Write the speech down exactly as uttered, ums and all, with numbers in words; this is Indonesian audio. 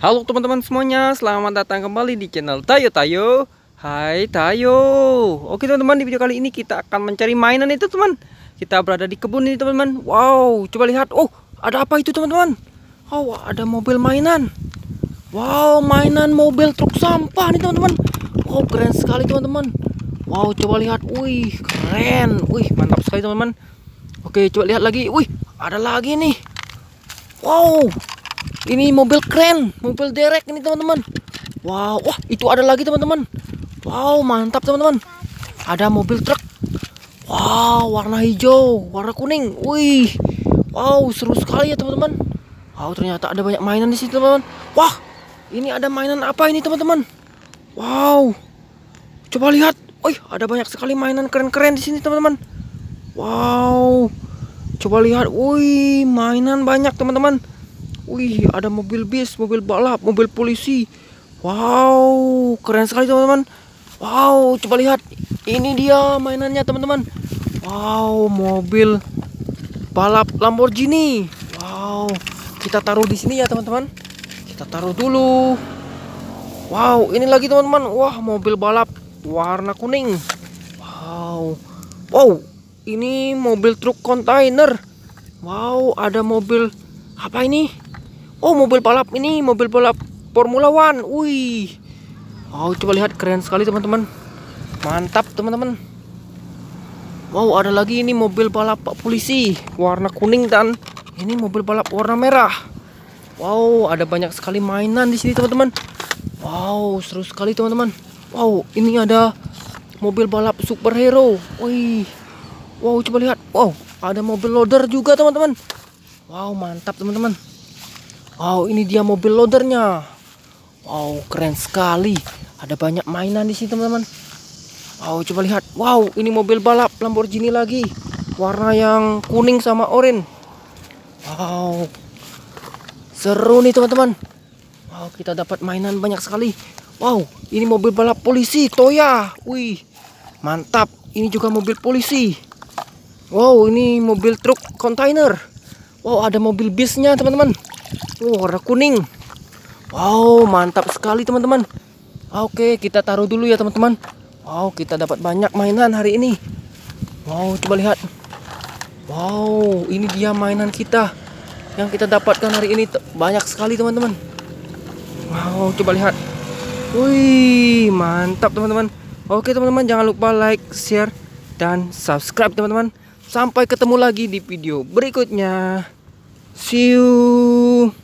Halo teman-teman semuanya, selamat datang kembali di channel Tayo Tayo. Hai Tayo. Oke teman-teman, di video kali ini kita akan mencari mainan itu teman. Kita berada di kebun ini teman-teman. Wow, coba lihat. Oh, ada apa itu teman-teman? Oh, ada mobil mainan. Wow, mainan mobil truk sampah nih teman-teman. Wow, keren sekali teman-teman. Wow, coba lihat. Wih, keren. Wih, mantap sekali teman-teman. Oke, coba lihat lagi. Wih, ada lagi nih. Wow, ini mobil keren, mobil derek ini teman-teman. Wow, wah itu ada lagi teman-teman. Wow, mantap teman-teman. Ada mobil truk. Wow, warna hijau, warna kuning. Wih, wow seru sekali ya teman-teman. Wow, ternyata ada banyak mainan di sini teman-teman. Wah, ini ada mainan apa ini teman-teman? Wow, coba lihat. Wih, ada banyak sekali mainan keren-keren di sini teman-teman. Wow, coba lihat. Wih, mainan banyak teman-teman. Wih, ada mobil bis, mobil balap, mobil polisi. Wow, keren sekali teman-teman. Wow, coba lihat. Ini dia mainannya teman-teman. Wow, mobil balap Lamborghini. Wow, kita taruh di sini ya teman-teman. Kita taruh dulu. Wow, ini lagi teman-teman. Wah, mobil balap warna kuning. Wow, wow, ini mobil truk kontainer. Wow, ada mobil apa ini? Oh, mobil balap ini, mobil balap Formula One. Wih. Wow, coba lihat, keren sekali teman-teman. Mantap teman-teman. Wow, ada lagi ini mobil balap polisi warna kuning dan ini mobil balap warna merah. Wow, ada banyak sekali mainan di sini teman-teman. Wow, seru sekali teman-teman. Wow, ini ada mobil balap superhero. Wih. Wow, coba lihat. Wow, ada mobil loader juga teman-teman. Wow, mantap teman-teman. Wow, ini dia mobil loadernya. Wow, keren sekali. Ada banyak mainan di sini teman-teman. Wow, coba lihat. Wow, ini mobil balap Lamborghini lagi. Warna yang kuning sama oranye. Wow, seru nih teman-teman. Wow, kita dapat mainan banyak sekali. Wow, ini mobil balap polisi Toya. Wih, mantap. Ini juga mobil polisi. Wow, ini mobil truk kontainer. Wow, ada mobil bisnya teman-teman. Oh, warna kuning. Wow, mantap sekali teman-teman. Oke, kita taruh dulu ya teman-teman. Wow, kita dapat banyak mainan hari ini. Wow, coba lihat. Wow, ini dia mainan kita yang kita dapatkan hari ini. Banyak sekali teman-teman. Wow, coba lihat. Wih, mantap teman-teman. Oke teman-teman, jangan lupa like, share, dan subscribe teman-teman. Sampai ketemu lagi di video berikutnya. See you.